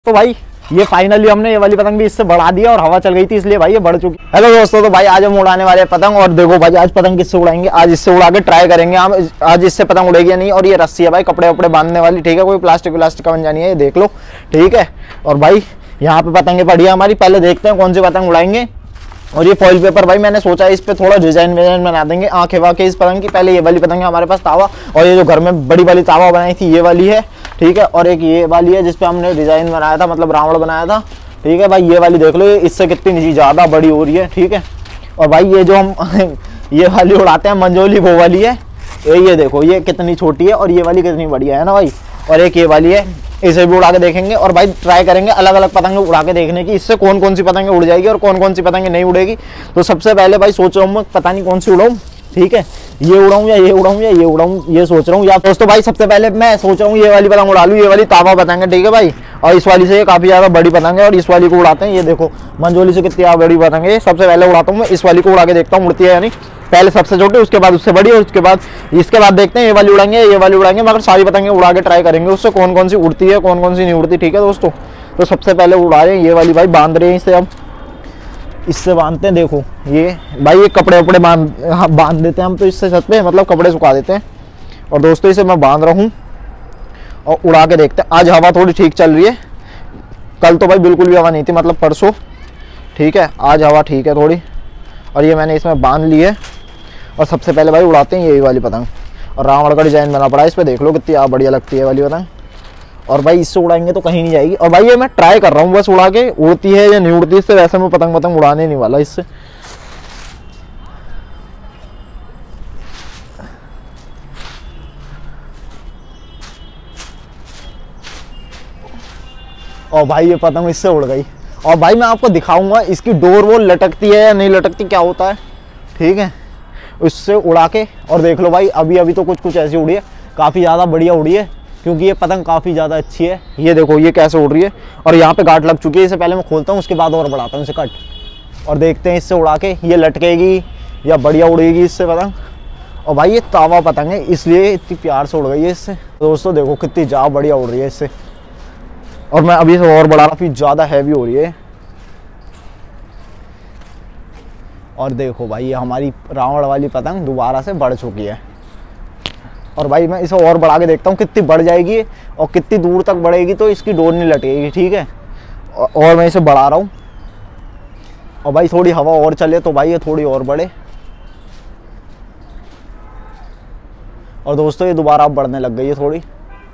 तो भाई ये फाइनली हमने ये वाली पतंग भी इससे बढ़ा दिया और हवा चल गई थी इसलिए भाई ये बढ़ चुकी। हेलो दोस्तों, तो भाई आज हम उड़ाने वाले पतंग और देखो भाई आज पतंग किससे उड़ाएंगे। आज इससे उड़ा के ट्राई करेंगे हम आज इससे पतंग उड़ेगी या नहीं। और ये रस्सी है भाई कपड़े वपड़े बांधने वाली, ठीक है, कोई प्लास्टिक का बन जानी है, ये देख लो, ठीक है। और भाई यहाँ पे पतंगे पड़ी है हमारी, पहले देखते हैं कौन सी पतंग उड़ाएंगे। और ये फॉइल पेपर भाई मैंने सोचा है इस पे थोड़ा डिजाइन विजाइन बना देंगे, आंखें वाँखें इस पतंग की। पहले ये वाली पतंग है हमारे पास तावा, और ये जो घर में बड़ी वाली तावा बनाई थी ये वाली है, ठीक है। और एक ये वाली है जिसपे हमने डिजाइन बनाया था, मतलब रावण बनाया था, ठीक है भाई। ये वाली देख लो, इससे कितनी ज़्यादा बड़ी हो रही है, ठीक है। और भाई ये जो हम ये वाली उड़ाते हैं मंजोली, वो वाली है ये देखो, ये कितनी छोटी है और ये वाली कितनी बढ़िया है ना भाई। और एक ये वाली है, इसे भी उड़ा के देखेंगे और भाई ट्राई करेंगे अलग अलग पतंगे उड़ा के देखने की, इससे कौन कौन सी पतंगे उड़ जाएगी और कौन कौन सी पतंगे नहीं उड़ेगी। तो सबसे पहले भाई सोच रहा हूँ मैं, पता नहीं कौन सी उड़ाऊँ, ठीक है, ये उड़ाऊँ या ये उड़ाऊँ या ये उड़ाऊँ, ये सोच रहा हूँ। या दोस्तों भाई सबसे पहले मैं सोच रहा हूँ ये वाली पतंग उड़ा लूँ, ये वाली तावा पतंग है, ठीक है भाई। और इस वाली से ये काफ़ी ज़्यादा बड़ी पतंग है और इस वाली को उड़ाते हैं। ये देखो मंजोली से कितनी बड़ी पतंग है। सबसे पहले उड़ाता हूँ मैं इस वाली को, उड़ा के देखता हूँ उड़ती है या नहीं। पहले सबसे छोटी, उसके बाद उससे बड़ी, और उसके बाद देखते हैं ये वाली उड़ाएंगे ये वाली उड़ाएंगे। मगर सारी पतंगे उड़ा के ट्राई करेंगे उससे कौन कौन सी उड़ती है कौन कौन सी नहीं उड़ती, ठीक है दोस्तों। तो सबसे पहले उड़ा रहे हैं ये वाली, भाई बांध रहे हैं इसे, अब इससे बांधते हैं। देखो ये भाई ये कपड़े वपड़े बांध देते हैं हम तो इससे छत पे, मतलब कपड़े सुखा देते हैं। और दोस्तों इसे मैं बांध रहा हूँ और उड़ा के देखते हैं। आज हवा थोड़ी ठीक चल रही है, कल तो भाई बिल्कुल भी हवा नहीं थी, मतलब परसों, ठीक है। आज हवा ठीक है थोड़ी। और ये मैंने इसमें बांध ली है और सबसे पहले भाई उड़ाते हैं यही वाली पतंग। और रावण का डिजाइन बना पड़ा है इस पर, देख लो कितनी बढ़िया लगती है वाली पतंग। और भाई इससे उड़ाएंगे तो कहीं नहीं जाएगी। और भाई ये मैं ट्राई कर रहा हूँ बस उड़ा के, उड़ती है या नहीं उड़ती इससे, वैसे मैं पतंग उड़ाने नहीं वाला इससे। और भाई ये पतंग इससे उड़ गई। और भाई मैं आपको दिखाऊंगा इसकी डोर वो लटकती है या नहीं लटकती, क्या होता है, ठीक है। उससे उड़ा के और देख लो भाई, अभी तो कुछ ऐसी उड़ी है, काफ़ी ज़्यादा बढ़िया उड़ी है, क्योंकि ये पतंग काफ़ी ज़्यादा अच्छी है। ये देखो ये कैसे उड़ रही है और यहाँ पे गांठ लग चुकी है। इसे पहले मैं खोलता हूँ, उसके बाद और बढ़ाता हूँ इसे कट, और देखते हैं इससे उड़ा के ये लटकेगी या बढ़िया उड़ेगी इससे पतंग। और भाई ये तावा पतंग है इसलिए इतनी प्यार से उड़ गई है इससे। दोस्तों देखो कितनी ज़्यादा बढ़िया उड़ रही है इससे। और मैं अभी से और बढ़ा रहा, फिर ज़्यादा हैवी हो रही है। और देखो भाई ये हमारी रावण वाली पतंग दोबारा से बढ़ चुकी है। और भाई मैं इसे और बढ़ा के देखता हूँ कितनी बढ़ जाएगी और कितनी दूर तक बढ़ेगी, तो इसकी डोर नहीं लटेगी, ठीक है। और मैं इसे बढ़ा रहा हूँ और भाई थोड़ी हवा और चले तो भाई ये थोड़ी और बढ़े। और दोस्तों ये दोबारा अब बढ़ने लग गई है थोड़ी।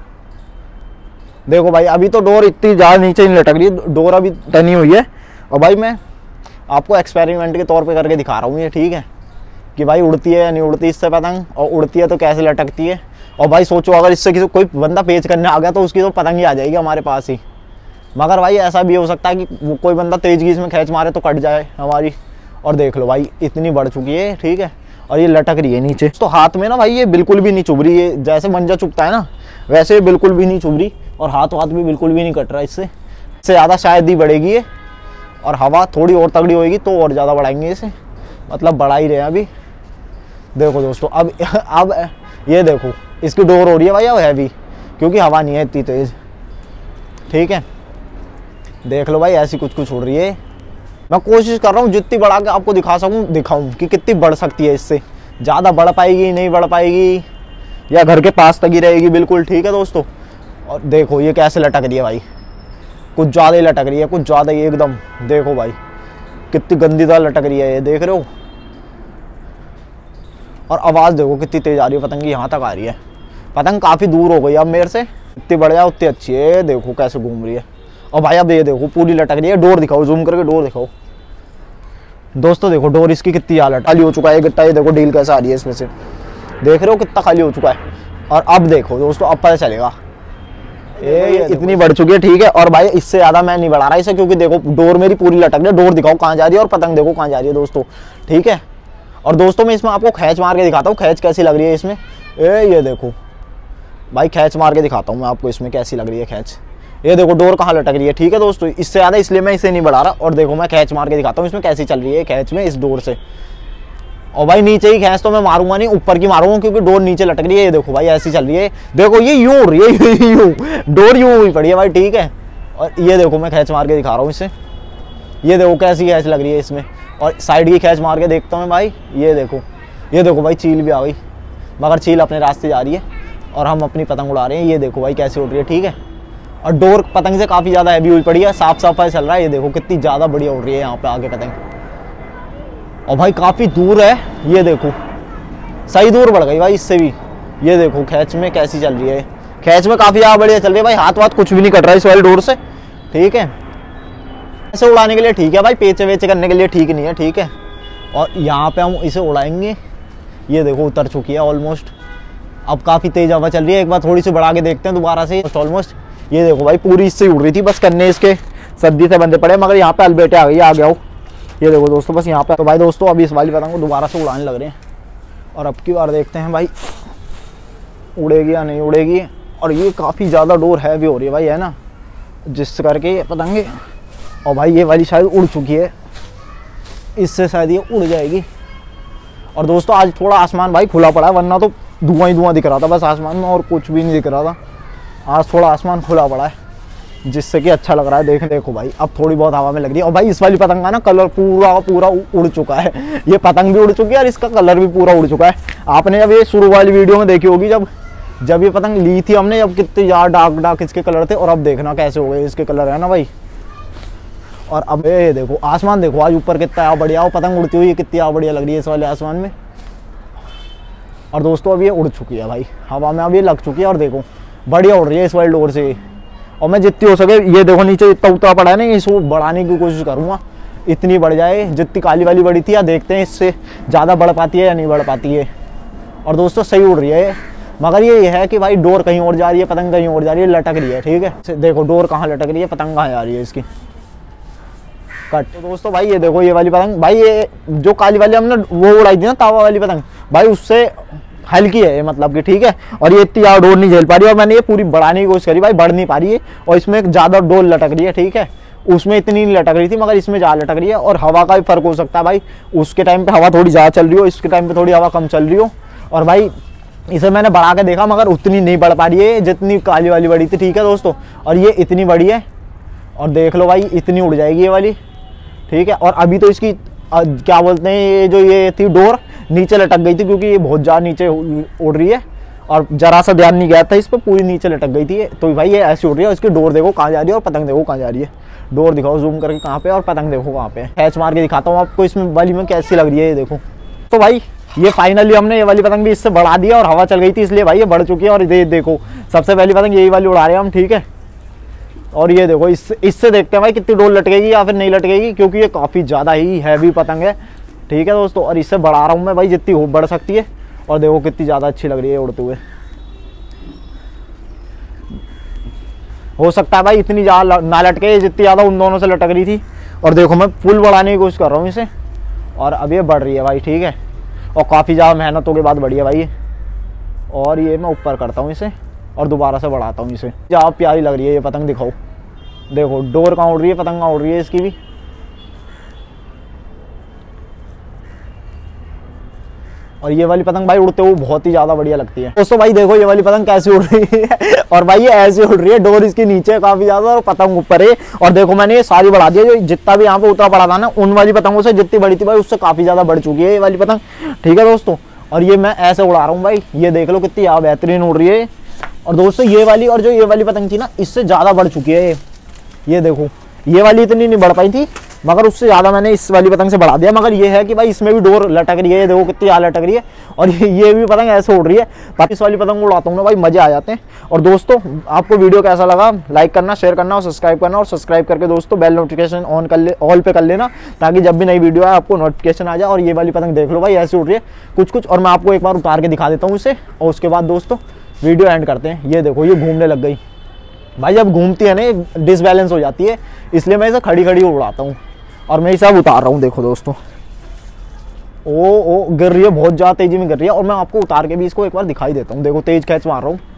देखो भाई अभी तो डोर इतनी ज़्यादा नीचे नहीं लटक रही, डोर अभी तनी हुई है। और भाई मैं आपको एक्सपेरिमेंट के तौर पे करके दिखा रहा हूँ ये, ठीक है, कि भाई उड़ती है या नहीं उड़ती इससे पतंग, और उड़ती है तो कैसे लटकती है। और भाई सोचो अगर इससे किसी कोई बंदा पेच करने आ गया तो उसकी तो पतंग ही आ जाएगी हमारे पास ही। मगर भाई ऐसा भी हो सकता है कि वो कोई बंदा तेज की इसमें खींच मारे तो कट जाए हमारी। और देख लो भाई इतनी बढ़ चुकी है, ठीक है। और ये लटक रही है नीचे, तो हाथ में ना भाई ये बिल्कुल भी नहीं चुभ रही है, जैसे मंजा चुभता है ना वैसे बिल्कुल भी नहीं चुभ रही। और हाथ भी बिल्कुल भी नहीं कट रहा इससे ज़्यादा शायद ही बढ़ेगी ये। और हवा थोड़ी और तगड़ी होएगी तो और ज़्यादा बढ़ाएंगे इसे, मतलब बढ़ा ही रहे हैं अभी। देखो दोस्तों अब ये देखो इसकी डोर हो रही है भाई अब हैवी, क्योंकि हवा नहीं है इतनी तेज, ठीक है। देख लो भाई ऐसी कुछ उड़ रही है। मैं कोशिश कर रहा हूँ जितनी बढ़ा के आपको दिखा सकूँ दिखाऊँ कि कितनी बढ़ सकती है इससे। ज़्यादा बढ़ पाएगी नहीं बढ़ पाएगी, या घर के पास तक ही रहेगी बिल्कुल, ठीक है दोस्तों। और देखो ये कैसे लटक रही है भाई, कुछ ज़्यादा ही लटक रही है, कुछ ज़्यादा ही एकदम। देखो भाई कितनी गंदी तरह लटक रही है ये, देख रहे हो। और आवाज़ देखो कितनी तेज आ रही है पतंग की, यहाँ तक आ रही है। पतंग काफ़ी दूर हो गई अब मेरे से, इतनी बढ़िया उतनी अच्छी है। देखो कैसे घूम रही है। और भाई अब ये देखो पूरी लटक रही है। डोर दिखाओ, जूम करके डोर दिखाओ दोस्तों। देखो डोर इसकी कितनी ज़्यादा खाली हो चुका है गट्टा, ये देखो डील कैसे आ रही है इसमें से, देख रहे हो कितना खाली हो चुका है। और अब देखो दोस्तों अब पता चलेगा ये इतनी बढ़ चुकी है, ठीक है। और भाई इससे ज़्यादा मैं नहीं बढ़ा रहा इसे, क्योंकि देखो डोर मेरी पूरी लटक रही है। डोर दिखाओ कहाँ जा रही है और पतंग देखो कहाँ जा रही है दोस्तों, ठीक है। और दोस्तों मैं इसमें आपको खैच मार के दिखाता हूँ, खैच कैसी लग रही है इसमें। ये देखो भाई खैच मार के दिखाता हूँ मैं आपको इसमें कैसी लग रही है खैच। ये देखो डोर कहाँ लटक रही है, ठीक है दोस्तों। इससे ज़्यादा इसलिए मैं इसे नहीं बढ़ा रहा। और देखो मैं खैच मार के दिखाता हूँ इसमें कैसी चल रही है खैच में इस डोर से। और भाई नीचे ही खींच तो मैं मारूंगा नहीं, ऊपर की मारूंगा क्योंकि डोर नीचे लटक रही है। ये देखो भाई ऐसी चल रही है, देखो ये यूं हो रही है यूं डोर यूं हुई पड़ी है भाई, ठीक है। और ये देखो मैं खींच मार के दिखा रहा हूँ इसे, ये देखो कैसी खींच लग रही है इसमें। और साइड की खींच मार के देखता हूँ भाई, ये देखो भाई चील भी आ गई, मगर चील अपने रास्ते जा रही है और हम अपनी पतंग उड़ा रहे हैं। ये देखो भाई कैसे उड़ रही है, ठीक है। और डोर पतंग से काफ़ी ज़्यादा हैवी हुई पड़ी है, साफ सफाई चल रहा है। ये देखो कितनी ज़्यादा बढ़िया उड़ रही है यहाँ पे आगे पतंग, और भाई काफ़ी दूर है, ये देखो सही दूर बढ़ गई भाई इससे भी। ये देखो खैच में कैसी चल रही है, खैच में काफ़ी ज़्यादा बढ़िया चल रही है भाई, हाथ वाथ कुछ भी नहीं कट रहा है इस वाली डोर से, ठीक है। ऐसे उड़ाने के लिए ठीक है भाई, पेचे वेचे करने के लिए ठीक नहीं है, ठीक है। और यहाँ पे हम इसे उड़ाएंगे, ये देखो उतर चुकी है ऑलमोस्ट। अब काफ़ी तेज हवा चल रही है, एक बार थोड़ी सी बढ़ा के देखते हैं दोबारा से ऑलमोस्ट। ये देखो भाई पूरी इससे उड़ रही थी, बस कन्ने इसके सर्दी से बंधे पड़े, मगर यहाँ पे अलबेटे आ गई, आ गया हो। ये देखो दोस्तों बस यहाँ पे। तो भाई दोस्तों अभी इस वाली पतंग को दोबारा से उड़ाने लग रहे हैं, और अब की बार देखते हैं भाई उड़ेगी या नहीं उड़ेगी। और ये काफ़ी ज़्यादा डोर हैवी हो रही है भाई, है ना, जिस करके ये पतंगे। और भाई ये वाली शायद उड़ चुकी है, इससे शायद ये उड़ जाएगी। और दोस्तों आज थोड़ा आसमान भाई खुला पड़ा है, वरना तो धुआं ही धुआं दिख रहा था बस आसमान में, और कुछ भी नहीं दिख रहा था। आज थोड़ा आसमान खुला पड़ा है, जिससे कि अच्छा लग रहा है। देखो भाई अब थोड़ी बहुत हवा में लग रही है। और भाई इस वाली पतंग का ना कलर पूरा उड़ चुका है, ये पतंग भी उड़ चुकी है और इसका कलर भी पूरा उड़ चुका है। आपने जब ये शुरू वाली वीडियो में देखी होगी, जब ये पतंग ली थी हमने, जब कितने ज़्यादा डार्क इसके कलर थे, और अब देखना कैसे हो गए इसके कलर, है ना भाई। और अब ये देखो आसमान देखो आज ऊपर कितना बढ़िया, और पतंग उड़ती हुई कितनी बढ़िया लग रही है इस वाले आसमान में। और दोस्तों अब ये उड़ चुकी है भाई हवा में, अब ये लग चुकी है, और देखो बढ़िया उड़ रही है इस वाली डोर से। और मैं जितनी हो सके, ये देखो नीचे इतना उतरा पड़ा है ना, इसको बढ़ाने की कोशिश करूँगा, इतनी बढ़ जाए जितनी काली वाली बड़ी थी। या देखते हैं इससे ज़्यादा बढ़ पाती है या नहीं बढ़ पाती है। और दोस्तों सही उड़ रही है, मगर ये है कि भाई डोर कहीं और जा रही है, पतंग कहीं और जा रही है, लटक रही है, ठीक है। देखो डोर कहाँ लटक रही है, पतंग कहाँ जा रही है इसकी कट। तो दोस्तों भाई ये देखो ये वाली पतंग, भाई ये जो काली वाली हमने वो उड़ाई थी ना तावा वाली पतंग, भाई उससे हल्की है ये, मतलब कि ठीक है। और ये इतनी ज़्यादा डोर नहीं झेल पा रही, और मैंने ये पूरी बढ़ाने की कोशिश करी भाई, बढ़ नहीं पा रही है। और इसमें ज़्यादा डोर लटक रही है, ठीक है, उसमें इतनी नहीं लटक रही थी, मगर इसमें ज़्यादा लटक रही है। और हवा का भी फर्क हो सकता है भाई, उसके टाइम पे हवा थोड़ी ज़्यादा चल रही हो, इसके टाइम पे थोड़ी हवा कम चल रही हो। और भाई इसे मैंने बढ़ा के देखा, मगर उतनी नहीं बढ़ पा रही है जितनी काली वाली बड़ी थी, ठीक है दोस्तों। और ये इतनी बड़ी है, और देख लो भाई इतनी उड़ जाएगी ये वाली, ठीक है। और अभी तो इसकी क्या बोलते हैं, ये जो ये थी डोर नीचे लटक गई थी, क्योंकि ये बहुत ज़्यादा नीचे उड़ रही है, और जरा सा ध्यान नहीं गया था इस पर, पूरी नीचे लटक गई थी। तो भाई ये ऐसी उड़ रही है, इसकी डोर देखो कहाँ जा रही है, और पतंग देखो कहाँ जा रही है। डोर दिखाओ जूम करके कहाँ पे, और पतंग देखो कहाँ पे। खैच मार के दिखाता हूँ आपको इसमें वाली में कैसी लग रही है, ये देखो। तो भाई ये फाइनली हमने ये वाली पतंग भी इससे बढ़ा दिया, और हवा चल गई थी इसलिए भाई ये बढ़ चुकी है। और ये देखो सबसे पहली पतंग यही वाली उड़ा रहे हैं हम, ठीक है। और ये देखो इससे देखते हैं भाई कितनी डोर लटकेगी या फिर नहीं लटकेगी, क्योंकि ये काफ़ी ज़्यादा ही हैवी पतंग है, ठीक है दोस्तों। और इससे बढ़ा रहा हूँ मैं भाई जितनी बढ़ सकती है, और देखो कितनी ज़्यादा अच्छी लग रही है उड़ते हुए। हो सकता है भाई इतनी ज़्यादा ना लटके जितनी ज़्यादा उन दोनों से लटक रही थी। और देखो मैं फुल बढ़ाने की कोशिश कर रहा हूँ इसे, और अब ये बढ़ रही है भाई, ठीक है। और काफ़ी ज़्यादा मेहनतों के बाद बढ़ी है भाई ये। और ये मैं ऊपर करता हूँ इसे, और दोबारा से बढ़ाता हूँ इसे। ज़्यादा प्यारी लग रही है ये पतंग, दिखाओ देखो डोर कहाँ उड़ रही है, पतंग कहाँ उड़ रही है इसकी भी। और ये वाली पतंग भाई उड़ते हुए बहुत ही ज़्यादा बढ़िया लगती है दोस्तों। भाई देखो ये वाली पतंग कैसी उड़ रही है, और भाई ये ऐसी उड़ रही है, डोर इसकी नीचे काफ़ी ज़्यादा और पतंग ऊपर है। और देखो मैंने ये सारी बढ़ा दी है, जो जितना भी यहाँ पे उतरा पड़ा था ना, उन वाली पतंगों से जितनी बड़ी थी भाई उससे काफ़ी ज़्यादा बढ़ चुकी है ये वाली पतंग, ठीक है दोस्तों। और ये मैं ऐसे उड़ा रहा हूँ भाई, ये देख लो कितनी बेहतरीन उड़ रही है। और दोस्तों ये वाली और जो ये वाली पतंग थी ना, इससे ज़्यादा बढ़ चुकी है ये देखो। ये वाली इतनी नहीं बढ़ पाई थी, मगर उससे ज़्यादा मैंने इस वाली पतंग से बढ़ा दिया। मगर ये है कि भाई इसमें भी डोर लटक रही है, ये देखो कितनी ज़्यादा लटक रही है। और ये भी पतंग ऐसे उड़ रही है। बाकी इस वाली पतंग उड़ाता हूँ ना भाई, मज़े आ जाते हैं। और दोस्तों आपको वीडियो कैसा लगा, लाइक करना, शेयर करना और सब्सक्राइब करना। और सब्सक्राइब करके दोस्तों बेल नोटिफिकेशन ऑल पे कर लेना, ताकि जब भी नई वीडियो आए आपको नोटिफिकेशन आ जाए। और ये वाली पतंग देख लो भाई ऐसे उड़ रही है कुछ। और मैं आपको एक बार उतार के दिखा देता हूँ इसे, और उसके बाद दोस्तों वीडियो एंड करते हैं। ये देखो ये घूमने लग गई भाई, जब घूमती है ना डिसबैलेंस हो जाती है, इसलिए मैं इसे खड़ी खड़ी उड़ाता हूँ। और मैं इसे अब उतार रहा हूँ, देखो दोस्तों ओ गिर रही है, बहुत ज़्यादा तेजी में गिर रही है। और मैं आपको उतार के भी इसको एक बार दिखाई देता हूँ, देखो तेज खींच मार रहा हूँ।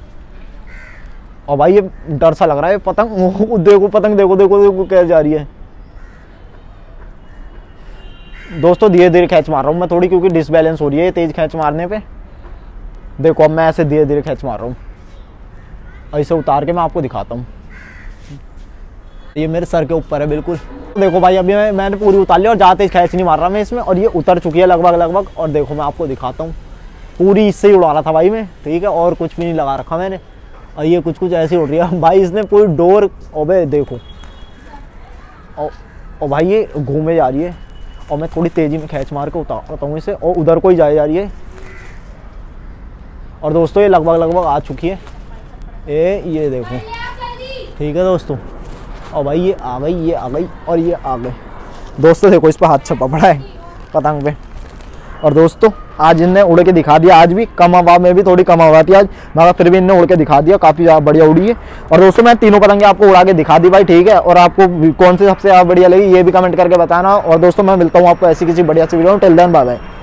और भाई ये डर सा लग रहा है पतंग, देखो पतंग देखो देखो देखो कैसे जा रही है दोस्तों। धीरे धीरे खींच मार रहा हूँ मैं थोड़ी, क्योंकि डिसबैलेंस हो रही है तेज खींच मारने पे। देखो अब मैं ऐसे धीरे धीरे खींच मार रहा हूँ, और इसे उतार के मैं आपको दिखाता हूँ। ये मेरे सर के ऊपर है बिल्कुल। देखो भाई अभी मैंने पूरी उतार ली और जाते ही खैच नहीं मार रहा मैं इसमें, और ये उतर चुकी है लगभग। और देखो मैं आपको दिखाता हूँ, पूरी इससे ही उड़ा रहा था भाई मैं, ठीक है, और कुछ भी नहीं लगा रखा मैंने। और ये कुछ ऐसी उड़ रही है भाई, इसने पूरी डोर, ओबे देखो, और भाई ये घूमे जा रही है, और मैं थोड़ी तेज़ी में खैच मार के उतारता हूँ इसे, और उधर को ही जा रही है। और दोस्तों ये लगभग आ चुकी है, ये देखो, ठीक है दोस्तों। और भाई ये आ गई और ये आ गई दोस्तों। देखो इस पर हाथ छपा पड़ा है पतंग पे। और दोस्तों आज इनने उड़ के दिखा दिया, आज भी कम हवा में भी थोड़ी कम हवा थी आज, मगर फिर भी इनने उड़ के दिखा दिया, काफ़ी बढ़िया उड़ी है। और दोस्तों मैं तीनों पतंगे आपको उड़ा के दिखा दी भाई, ठीक है। और आपको कौन सी सबसे बढ़िया लगी ये भी कमेंट करके बताना। और दोस्तों मैं मिलता हूँ आपको ऐसी किसी बढ़िया सी वीडियो में। Till then bye bye.